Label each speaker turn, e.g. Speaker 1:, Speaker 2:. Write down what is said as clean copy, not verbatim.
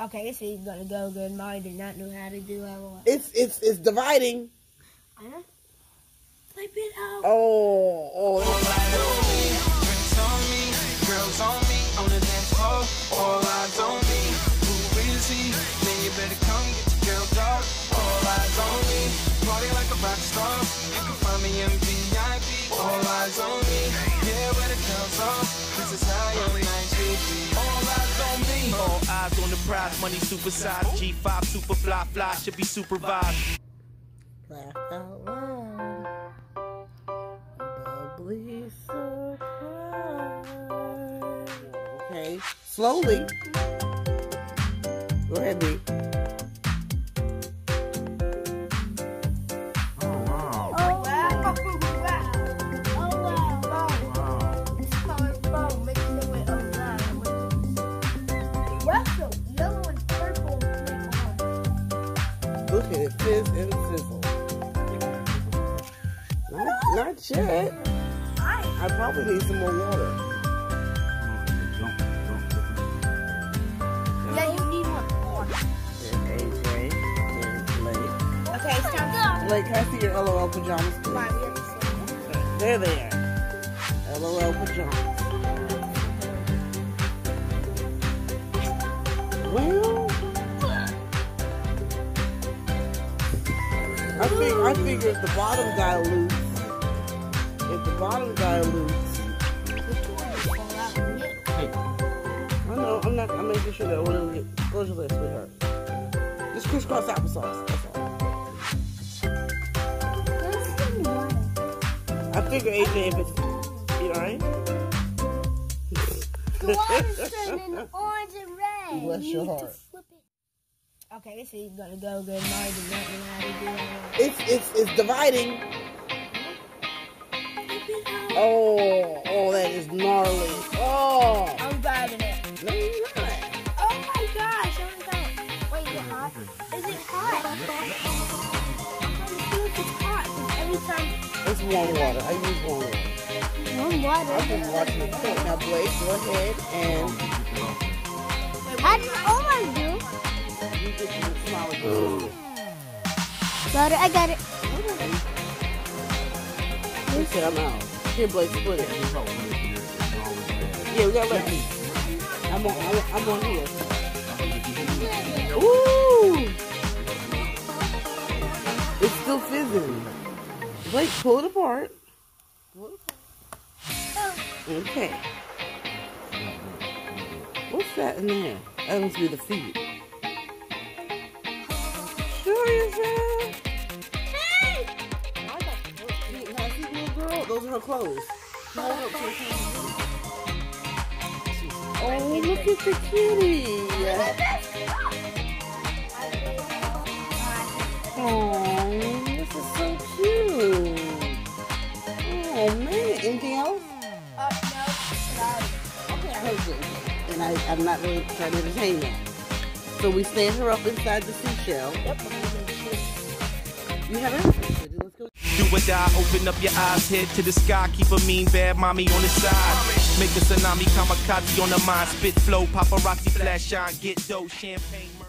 Speaker 1: Okay, this is gonna go good. Molly did not know how to do LOL.
Speaker 2: It's dividing.
Speaker 1: I know. Flip it out.
Speaker 2: Oh.
Speaker 3: Drinks on me, girls on me, on the dance floor, all eyes on me. Who is he? Then you better come get your girl dog. All eyes on me, party like a rock star. You can find me in VIP. All eyes on me, yeah, where the girls are. This is how your night should be. All eyes on me, all eyes on the prize. Money supersized, G5 super fly, should be supervised.
Speaker 2: Laugh out loud. Bubbly surprise. Okay, slowly. Go ahead, B. Look at it, fizz and sizzle. Not yet. I probably need some more water.
Speaker 1: Yeah, you need more.
Speaker 2: There's AJ, there's Blake.
Speaker 1: Okay, it's time to go.
Speaker 2: Blake, can I see your LOL pajamas, please? There they are. LOL pajamas. Well, I figure if the bottom dilutes, I know, I'm making sure that one will get, close your lips, sweetheart. Just crisscross applesauce, that's all. I figure AJ, if it's, you alright?
Speaker 1: The water's turning orange and red.
Speaker 2: Bless your heart.
Speaker 1: Okay, this is gonna go good. Molly did not know how to do it.
Speaker 2: It's dividing. Oh, that is gnarly. Oh.
Speaker 1: I'm grabbing it.
Speaker 2: No, you're not.
Speaker 1: Oh my gosh, oh my gosh. Wait, is it hot? Is it hot? I'm sure if it's hot, because every time...
Speaker 2: It's warm water. I use warm water.
Speaker 1: Warm water?
Speaker 2: I've been watching it cook. Now, Blake, go ahead and...
Speaker 1: Oh my God.
Speaker 2: You get your smaller
Speaker 1: Got it, I got it.
Speaker 2: He said I'm out. Here, Blake, split it. Yeah, we gotta let me. I'm on here. Ooh! It's still fizzing. Blake, pull it apart. Okay. What's that in there? That must be the feet. Sure yourself. Hey! Can I see little girl? Those are her clothes. Hold up to her camera. Oh, look at the kitty. Oh, this is so cute. Oh, man. Anything else?
Speaker 1: No.
Speaker 2: Okay, I heard you. And I'm not really trying to entertain that. So we stand her up inside the seashell. Yep. You have everything. Let's go.
Speaker 3: Do or die, open up your eyes, head to the sky, keep a mean bad mommy on the side. Make a tsunami, kamikaze on the mind, spit flow, paparazzi, flash shine, get dough, champagne.